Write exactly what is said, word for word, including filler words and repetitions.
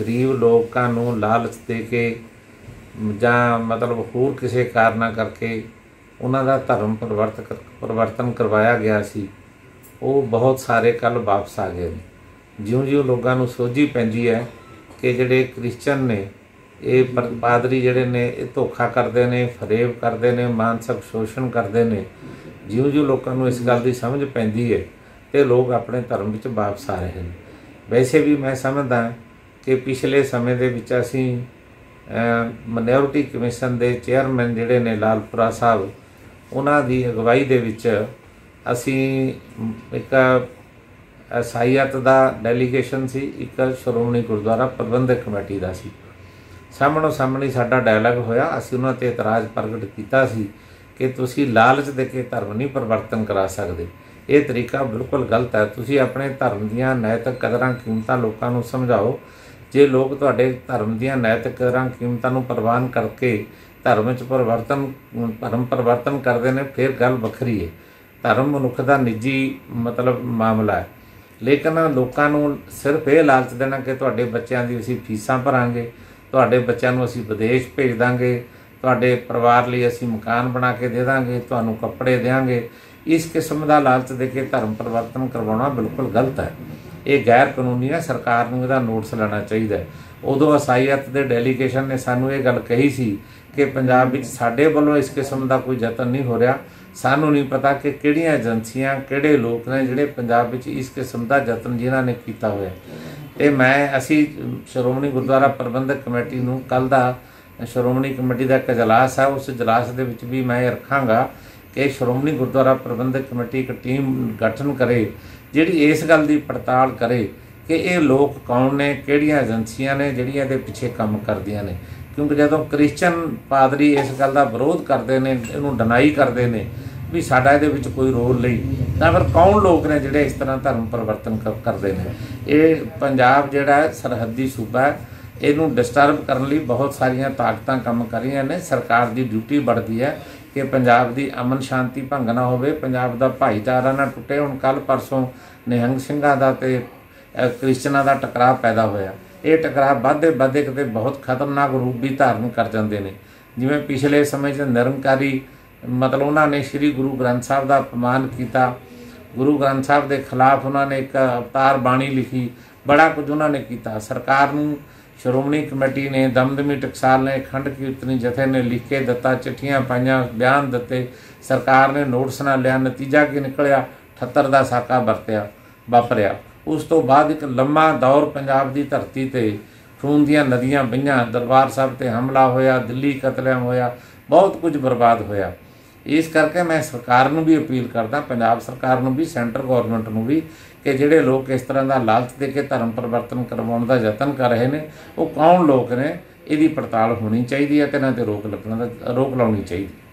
गरीब लोगों नूं लालच दे के जां मतलब होर किसी कारणा करके उन्हां दा धर्म परिवर्त परिवर्तन करवाया गया सी, वो बहुत सारे कल वापस आ गए ने। जिउं जिउं लोगों नूं सोझी पैंदी है कि जिहड़े क्रिश्चन ने ये पादरी जिहड़े ने ये धोखा करते हैं, फरेब करते हैं, मानसिक शोषण करते हैं, जिउं जिउं लोगों नूं इस गल की समझ पैंदी है तो लोग अपने धर्म विच वापस आ रहे हैं। वैसे भी मैं समझदा कि पिछले समय दे विच असीं माइनॉरिटी कमीशन के चेयरमैन जिहड़े ने लालपुरा साहब, उन्हां दी अगवाई दे विच असीं एक ईसाईयत का डेलीगेशन सी, एक श्रोमणी गुरुद्वारा प्रबंधक कमेटी का सी। सामणो सामणी साडा डायलॉग होया। असीं उन्हां ते इतराज़ प्रगट कीता सी कि तुसीं लालच दे के धर्म नहीं परिवर्तन करा सकदे, ये तरीका बिल्कुल गलत है। तुसीं अपने धर्म दीआं नैतिक कदरां कीमतां लोकां नूं समझाओ। जे लोग तुहाडे धर्म दीआं नैतिक कदरां कीमतां नूं प्रवान करके धर्म च परिवर्तन धर्म परिवर्तन करदे ने, फिर गल वखरी है। धर्म मनुख दा निजी मतलब मामला है, लेकिन लोकां नूं सिर्फ ये लालच देना कि तुहाडे बच्चों की असीं फीसां भरांगे, तुहाडे बच्चों नूं असीं विदेश भेज दांगे, तुहाडे परिवार लई असीं मकान बना के दे दांगे, तुहानूं कपड़े देंगे, इस किस्म का लालच दे के धर्म परिवर्तन करवाउणा बिल्कुल गलत है। ये गैर कानूनी है। सरकार नूं इहदा नोटिस लेना चाहिए। उदों ईसाईयत दे डेलीगेशन ने सानूं ये गल कही सी कि पंजाब विच साडे वल्लों इस किस्म का कोई यतन नहीं हो रहा। सानूं नहीं पता कि किहड़ियां एजेंसियां किहड़े लोग ने जिहड़े पंजाब विच इस किस्म का यतन जिन्हां ने कीता होया। ते मैं असीं श्रोमणी गुरुद्वारा प्रबंधक कमेटी नूं कल दा श्रोमणी कमेटी का एक इजलास है, उस इजलास दे विच भी मैं रखांगा कि श्रोमणी गुरुद्वारा प्रबंधक कमेटी एक टीम गठन करे जिहड़ी इस गल की पड़ताल करे कि ये लोग कौन ने, किहड़ियां एजेंसियां ने जिहड़ियां इहदे पिछे काम करदियां ने। क्योंकि जदों क्रिश्चन पादरी इस गल का विरोध करते हैं, इहनूं डिनाई करते हैं भी साडा इहदे विच कोई रोल नहीं, तां फिर कौन लोग ने जिहड़े इस तरह धर्म परिवर्तन करते हैं। ये पंजाब जिहड़ा है सरहदी सूबा है, इहनूं डिस्टर्ब करने लई बहुत सारियां ताकतां काम कर रही ने। सरकार की ड्यूटी बनती है कि पंजाब की अमन शांति भंग ना होवे, पंजाब का भाईचारा ना टुटे। हुण कल परसों निहंग ਸਿੰਘਾਂ ਦਾ ते क्रिश्चनां का टकराव पैदा होया। ये टकराव वधदे वधदे किते बहुत खतरनाक रूप भी धारण कर जाते हैं। जिवें पिछले समय च निरंकारी मतलब उन्होंने श्री गुरु ग्रंथ साहब का अपमान किया, गुरु ग्रंथ साहब के खिलाफ उन्होंने एक अवतार बाणी लिखी, बड़ा कुछ उन्होंने किया। सरकार नूं श्रोमणी कमेटी ने, दमदमी टकसाल ने, खंड कीर्तनी जथे ने लिख के दिता, चिट्ठियां पाईयां, बयान दिते, सरकार ने नोटिस ना लिया। नतीजा की निकलिया? अठहत्तर का साका वरत्या वापरिया। उस तो बाद एक लंबा दौर पंजाब की धरती ते खून दियां नदियां बहियां, दरबार साहब ते हमला होया, दिल्ली कतलेआम होया, बहुत कुछ बर्बाद होया। इस करके मैं सरकार नूं भी अपील करदा, पंजाब सरकार नूं भी, सेंटर गौरमेंट नूं भी, कि जिहड़े लोग इस तरह का लालच दे के धर्म परिवर्तन करवाउण दा यतन कर रहे हैं, वो कौन लोग ने, इहदी पड़ताल होनी चाहिए है ते इन्हां ते रोक लगना रोक लाउणी चाहिए।